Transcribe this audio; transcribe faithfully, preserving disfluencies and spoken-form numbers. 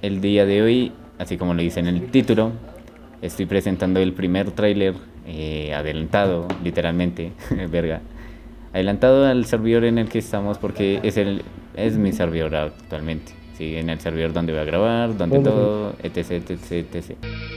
el día de hoy, así como lo dice en el título, estoy presentando el primer tráiler eh, adelantado, literalmente, verga, adelantado al servidor en el que estamos porque es el es mi servidor actualmente, sí, en el servidor donde voy a grabar, donde Bueno, todo, etc, etc, etcétera.